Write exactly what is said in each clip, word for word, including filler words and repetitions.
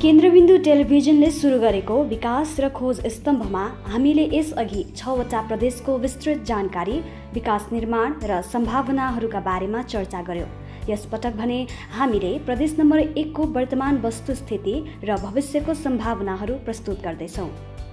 केन्द्रबिन्दु टेलिभिजनले सुरु गरेको विकास र खोज स्तम्भमा हामीले यसअघि छवटा प्रदेशको विस्तृत जानकारी, विकास निर्माण र सम्भावनाहरूका बारेमा चर्चा गर्यौं। यसपटक भने हामीले प्रदेश नम्बर एक को वर्तमान वस्तुस्थिति र भविष्यको सम्भावनाहरू प्रस्तुत गर्दैछौं।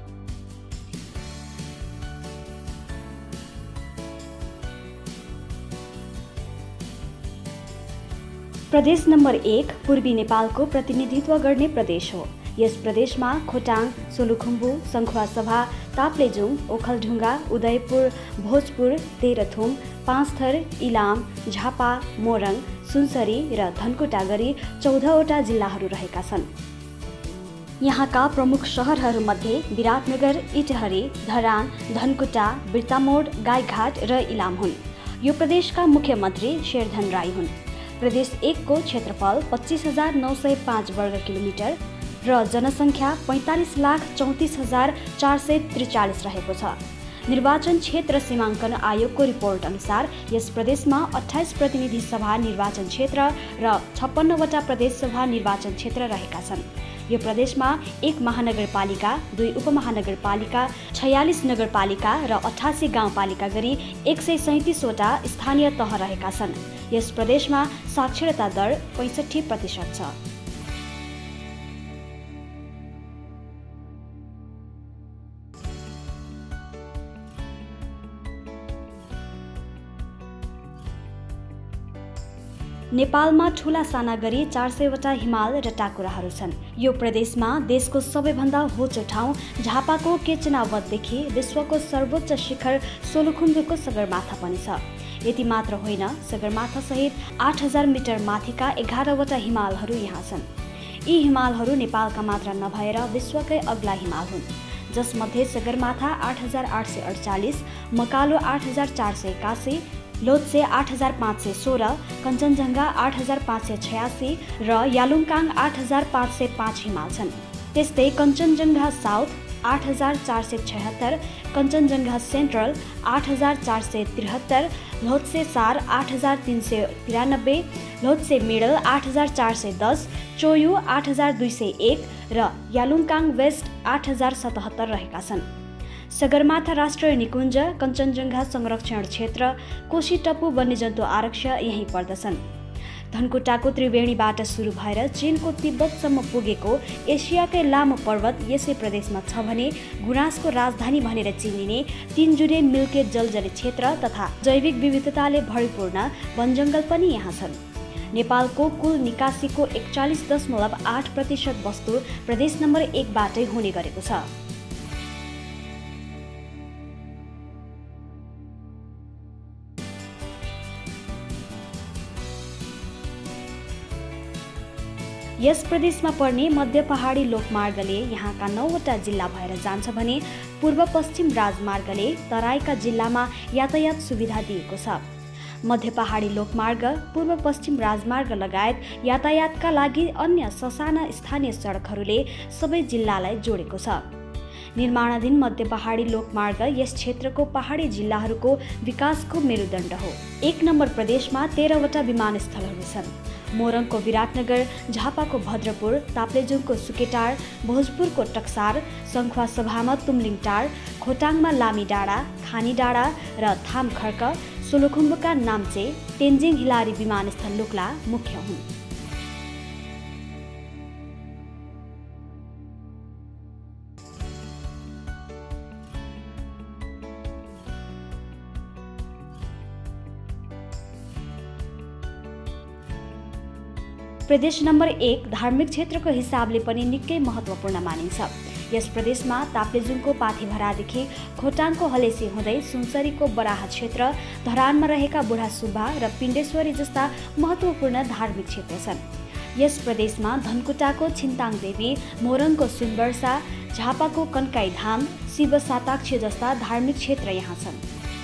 प्रदेश नम्बर एक पूर्वी नेपालको प्रतिनिधित्व गर्ने प्रदेश हो। यस प्रदेशमा खोटाङ, सोलुखुम्बु, सङ्खुवासभा, ताप्लेजुङ, ओखलढुङ्गा, उदयपुर, भोजपुर, तेह्रथुम, पाँचथर, इलाम, झापा, मोरङ, सुनसरी र धनकुटा गरी चौधवटा जिल्लाहरू रहेका छन्। यहाँका प्रमुख शहरहरूमध्ये विराटनगर, इटहरी, धरान, धनकुटा, बिर्तामोड, गाईघाट र इलाम हुन्। यो प्रदेशका मुख्यमन्त्री शेरधन राई हुन्। प्रदेश एक को क्षेत्रफल पच्चीस हजार नौ सय पाँच वर्ग किलोमिटर र जनसङ्ख्या पैँतालिस लाख चौतिस हजार चार सय त्रिचालिस रहेको छ। निर्वाचन क्षेत्र सीमाङ्कन आयोगको रिपोर्ट अनुसार यस प्रदेशमा अठाइस प्रतिनिधि सभा निर्वाचन क्षेत्र र छप्पन्नवटा प्रदेश सभा निर्वाचन क्षेत्र रहेका छन्। यो प्रदेशमा एक महानगरपालिका, दुई उपमहानगरपालिका, छयालिस नगरपालिका र अठासी गाउँपालिका गरी एक सय सैँतिसवटा स्थानीय तह रहेका छन्। यस प्रदेशमा साक्षरता दर पैँसठी प्रतिशत छ। नेपालमा ठूला साना गरी चार सयवटा हिमाल र टाकुराहरू छन्। यो प्रदेशमा देशको सबैभन्दा होचो ठाउँ झापाको केचनावतदेखि विश्वको सर्वोच्च शिखर सोलुखुम्बुको सगरमाथा पनि छ। यति मात्र होइन, सगरमाथा सहित आठ हजार मिटर माथिका एघारवटा हिमालहरू यहाँ छन्। यी हिमालहरू नेपालका मात्र नभएर विश्वकै अग्ला हिमाल हुन्, जसमध्ये सगरमाथा आठ हजार आठ सय अडचालिस, मकालो आठ हजार चार सय एकासी, लोत्से आठ हजार पाँच सय सोह्र, कञ्चनजङ्घा आठ हजार पाँच सय छयासी र यालुङकाङ आठ हजार पाँच सय पाँच हिमाल छन्। त्यस्तै कञ्चनजङ्घा साउथ आठ हजार चार सय छयत्तर, कञ्चनजङ्घा सेन्ट्रल आठ हजार चार सय त्रिहत्तर, लोत्से सार आठ हजार तिन सय तिरानब्बे, लोत्से मिडल आठ हजार चार सय दस, चोयु आठ हजार दुई सय एक र यालुङकाङ वेस्ट आठ हजार सतहत्तर रहेका छन्। सगरमाथा राष्ट्रिय निकुञ्ज, कञ्चनजङ्घा संरक्षण क्षेत्र, कोशी टप्पु वन्यजन्तु आरक्ष यहीँ पर्दछन्। धनकुटाको त्रिवेणीबाट सुरु भएर चीनको तिब्बतसम्म पुगेको एसियाकै लामो पर्वत यसै प्रदेशमा छ भने गुराँसको राजधानी भनेर चिनिने तीनजुरे मिल्के जलजरी क्षेत्र तथा जैविक विविधताले भरिपूर्ण वनजङ्गल पनि यहाँ छन्। नेपालको कुल निकासीको एकचालिस दशमलव आठ प्रतिशत वस्तु प्रदेश नम्बर एकबाटै हुने गरेको छ। यस प्रदेशमा पर्ने मध्य पहाडी लोकमार्गले यहाँका नौवटा जिल्ला भएर जान्छ भने पूर्व पश्चिम राजमार्गले तराईका जिल्लामा यातायात सुविधा दिएको छ। मध्य पहाडी लोकमार्ग पूर्व पश्चिम राजमार्ग लगायत यातायातका लागि अन्य ससाना स्थानीय सडकहरूले सबै जिल्लालाई जोडेको छ। निर्माणाधीन मध्य पहाडी लोकमार्ग यस क्षेत्रको पहाडी जिल्लाहरूको विकासको मेरुदण्ड हो। एक नम्बर प्रदेशमा तेह्रवटा विमानस्थलहरू छन्। मोरङको विराटनगर, झापाको भद्रपुर, ताप्लेजुङको सुकेटार, भोजपुरको टक्सार, सङ्खुवासभामा तुमलिङटार, खोटाङमा लामीडाँडा, खानीडाँडा र थामखर्क, सोलुखुम्बुका नाम्चे, तेन्जिङ हिलारी विमानस्थल लुक्ला मुख्य हुन्। प्रदेश नम्बर एक धार्मिक क्षेत्रको हिसाबले पनि निकै महत्त्वपूर्ण मानिन्छ। यस प्रदेशमा ताप्लेजुङको पाथिभरादेखि खोटाङको हलेसी हुँदै सुनसरीको बराह क्षेत्र, धरानमा रहेका बुढा सुब्बा र पिण्डेश्वरी जस्ता महत्त्वपूर्ण धार्मिक क्षेत्र छन्। यस प्रदेशमा धनकुटाको छिन्ताङ देवी, मोरङको सुनवर्षा, झापाको कन्काई धाम, शिव साताक्ष जस्ता धार्मिक क्षेत्र यहाँ छन्।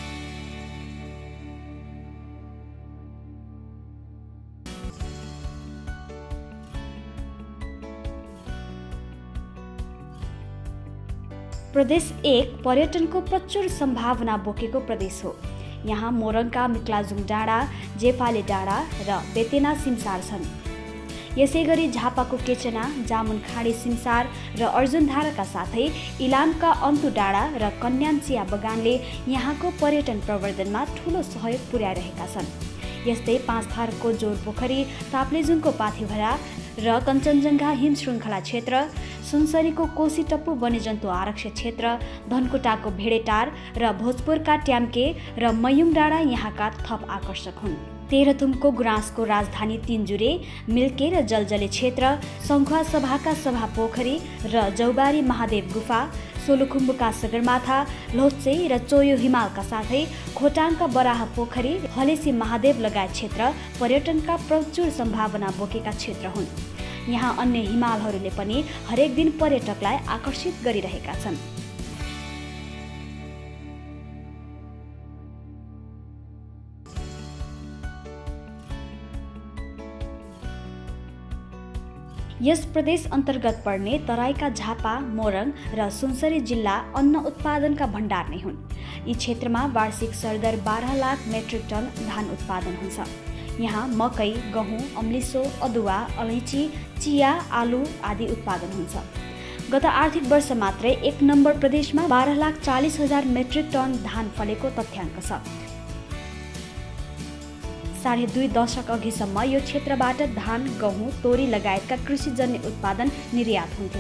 प्रदेश एक पर्यटनको प्रचुर सम्भावना बोकेको प्रदेश हो। यहाँ मोरङका मिक्लाजुङ डाँडा, जेफाले डाँडा र बेतेना सिमसार छन्। यसैगरी झापाको केचना, जामुनखाडी सिमसार र अर्जुनधाराका साथै इलामका अन्तु डाँडा र कन्यान चिया बगानले यहाँको पर्यटन प्रवर्धनमा ठूलो सहयोग पुर्याइरहेका छन्। यस्तै पाँचथरको जोर पोखरी, ताप्लेजुङको पाथिभरा र कञ्चनजङ्घा हिम श्रृङ्खला क्षेत्र, सुनसरीको कोशी टप्पु वन्यजन्तु आरक्ष क्षेत्र, धनकुटाको भेडेटार र भोजपुरका ट्याम्के र मयुङ डाँडा यहाँका थप आकर्षक हुन्। तेह्रथुमको गुराँसको राजधानी तिनजुरे, मिल्के र जलजले क्षेत्र, सङ्खुवा सभाका सभा पोखरी र जौबारी महादेव गुफा, सोलुखुम्बुका सगरमाथा, लोत्से र चोयो हिमालका साथै खोटाङका बराह पोखरी, हलेसी महादेव लगायत क्षेत्र पर्यटनका प्रचुर सम्भावना बोकेका क्षेत्र हुन्। यहाँ अन्य हिमालहरूले पनि हरेक दिन पर्यटकलाई आकर्षित गरिरहेका छन्। यस प्रदेश अन्तर्गत पर्ने तराईका झापा, मोरङ र सुनसरी जिल्ला अन्न उत्पादनका भण्डार नै हुन्। यी क्षेत्रमा वार्षिक सरदर बाह्र लाख मेट्रिक टन धान उत्पादन हुन्छ। यहाँ मकै, गहुँ, अम्लिसो, अदुवा, अलैँची, चिया, आलु आदि उत्पादन हुन्छ। गत आर्थिक वर्ष मात्रै एक नम्बर प्रदेशमा बाह्र लाख चालिस हजार मेट्रिक टन धान फलेको तथ्याङ्क छ। साढे दुई दशक अघिसम्म यो क्षेत्रबाट धान, गहुँ, तोरी लगायतका कृषिजन्य उत्पादन निर्यात हुन्थ्यो।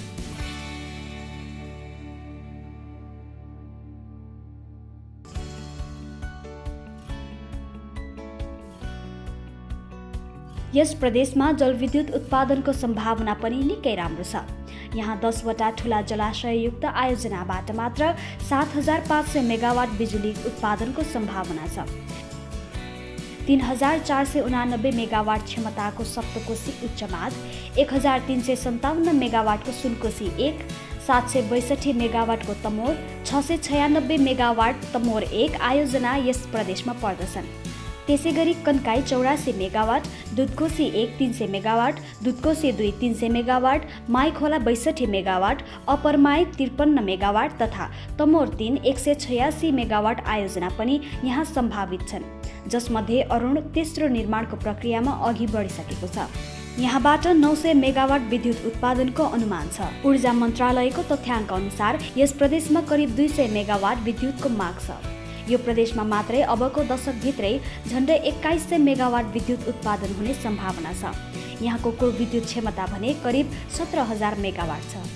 यस प्रदेशमा जलविद्युत उत्पादनको सम्भावना पनि निकै राम्रो छ। यहाँ दसवटा ठुला जलाशययुक्त आयोजनाबाट मात्र सात हजार पाँच सय मेगावाट बिजुली उत्पादनको सम्भावना छ। तीन हजार चार सय उनानब्बे मेगावाट क्षमताको सप्तकोशी उच्चमाद, एक हजार तीन सय सन्ताउन्न मेगावाटको सुनकोशी एक, सात सय बैसठी मेगावाटको तमोर, छ सय छयानब्बे मेगावाट तमोर एक आयोजना यस प्रदेशमा पर्दछन्। त्यसै गरी कन्काई चौरासी मेगावाट, दुधकोशी एक तीन सय मेगावाट, दुधकोशी दुई तीन सय मेगावाट, माइखोला बैसठी मेगावाट, अपरमाइक त्रिपन्न मेगावाट तथा तमोर तीन एक सय छयासी मेगावाट आयोजना पनि यहाँ सम्भावित छन्, जसमध्ये अरुण तेस्रो निर्माणको प्रक्रियामा अघि बढिसकेको छ। यहाँबाट नौ सय मेगावाट विद्युत उत्पादनको अनुमान छ। ऊर्जा मन्त्रालयको तथ्याङ्क अनुसार यस प्रदेशमा करिब दुई सय मेगावाट विद्युतको माग छ। यो प्रदेशमा मात्रै अबको दशकभित्रै झन्डै एक्काइस सय मेगावाट विद्युत उत्पादन हुने सम्भावना छ। यहाँको कुल विद्युत क्षमता भने करिब सत्र हजार मेगावाट छ।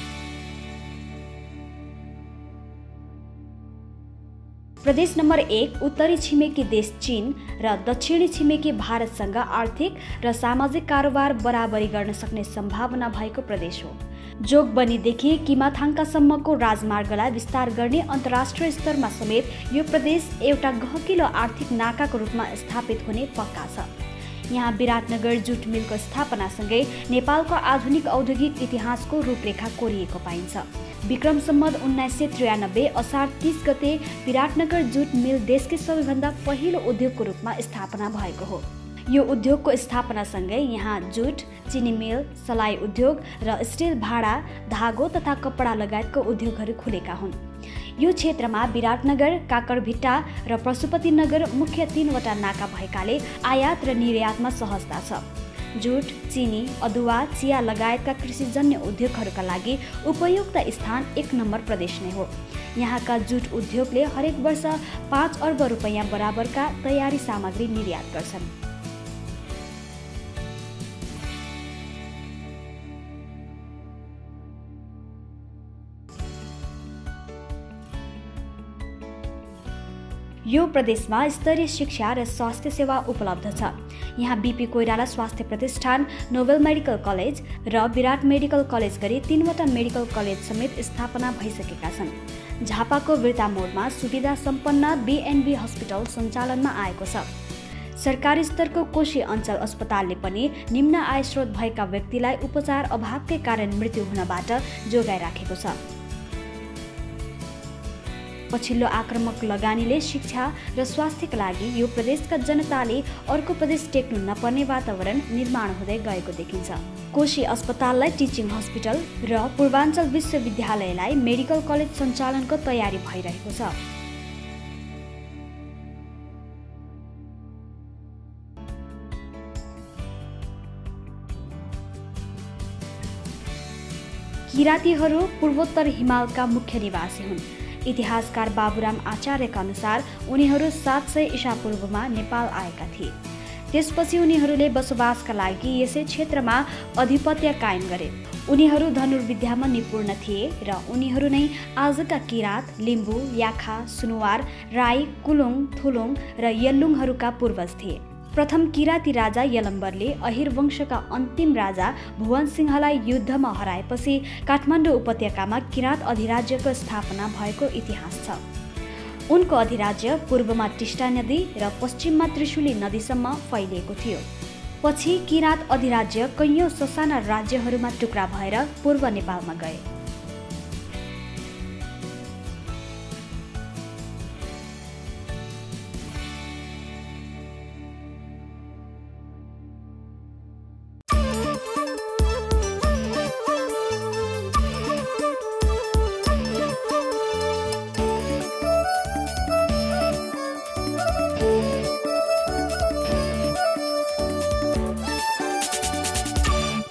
प्रदेश नम्बर एक उत्तरी छिमेकी देश चीन र दक्षिणी छिमेकी भारतसँग आर्थिक र सामाजिक कारोबार बराबरी गर्न सक्ने सम्भावना भएको प्रदेश हो। जोगबनीदेखि किमाथाङकासम्मको राजमार्गलाई विस्तार गर्ने अन्तर्राष्ट्रिय स्तरमा समेत यो प्रदेश एउटा गहकिलो आर्थिक नाकाको रूपमा स्थापित हुने पक्का छ। यहाँ विराटनगर जुट मिलको स्थापनासँगै नेपालको आधुनिक औद्योगिक इतिहासको रूपरेखा कोरिएको पाइन्छ। विक्रम सम्वत उन्नाइस सय त्रियानब्बे असार तीस गते विराटनगर जुट मिल देशकै सबैभन्दा पहिलो उद्योगको रूपमा स्थापना भएको हो। यो उद्योगको स्थापनासँगै यहाँ जुट, चिनी मिल, सलाई उद्योग र स्टिल भाँडा, धागो तथा कपडा लगायतको उद्योगहरू खुलेका हुन्। यो क्षेत्रमा विराटनगर, काकरभिट्टा र पशुपतिनगर मुख्य तीनवटा नाका भएकाले आयात र निर्यातमा सहजता छ। जुट, चिनी, अदुवा, चिया लगायतका कृषिजन्य उद्योगहरूका लागि उपयुक्त स्थान एक नम्बर प्रदेश नै हो। यहाँका जुट उद्योगले हरेक वर्ष पाँच अर्ब रुपैयाँ बराबरका तयारी सामग्री निर्यात गर्छन्। यो प्रदेशमा स्तरीय शिक्षा र स्वास्थ्य सेवा उपलब्ध छ। यहाँ बीपी कोइराला स्वास्थ्य प्रतिष्ठान, नोबेल मेडिकल कलेज र विराट मेडिकल कलेज गरी तीनवटा मेडिकल कलेज समेत स्थापना भइसकेका छन्। झापाको बिर्ता मोडमा सुविधा सम्पन्न बीएनबी हस्पिटल सञ्चालनमा आएको छ। सरकारी स्तरको कोशी अञ्चल अस्पतालले पनि निम्न आय स्रोत भएका व्यक्तिलाई उपचार अभावकै कारण मृत्यु हुनबाट जोगाइराखेको छ। पछिल्लो आक्रामक लगानीले शिक्षा र स्वास्थ्यका लागि यो प्रदेशका जनताले अर्को प्रदेश टेक्नु नपर्ने वातावरण निर्माण हुँदै गएको देखिन्छ। कोशी अस्पताललाई टिचिङ हस्पिटल र पूर्वाञ्चल विश्वविद्यालयलाई मेडिकल कलेज सञ्चालनको तयारी भइरहेको छ। किरातीहरू पूर्वोत्तर हिमालका मुख्य निवासी हुन्। इतिहासकार बाबुराम आचार्यका अनुसार उनीहरू सात सय ईसापूर्वमा नेपाल आएका थिए। त्यसपछि उनीहरूले बसोबासका लागि यसै क्षेत्रमा अधिपत्य कायम गरे। उनीहरू धनुर्विद्यामा निपुण थिए र उनीहरू नै आजका किरात, लिम्बू, याखा, सुनुवार, राई, कुलुङ, थुलुङ र यल्लुङहरूका पूर्वज थिए। प्रथम किराती राजा यलम्बरले अहिर वंशका अन्तिम राजा भुवन सिंहलाई युद्धमा हराएपछि काठमाडौँ उपत्यकामा किरात अधिराज्यको स्थापना भएको इतिहास छ। उनको अधिराज्य पूर्वमा टिस्टा नदी र पश्चिममा त्रिशुली नदीसम्म फैलिएको थियो। पछि किरात अधिराज्य कैयौँ ससाना राज्यहरूमा टुक्रा भएर पूर्व नेपालमा गए।